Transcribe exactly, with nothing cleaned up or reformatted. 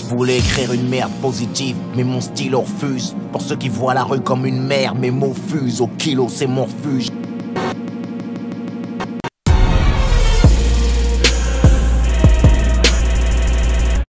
Je voulais écrire une merde positive, mais mon stylo refuse. Pour ceux qui voient la rue comme une mer, mes mots fusent. Au kilo, c'est mon refuge.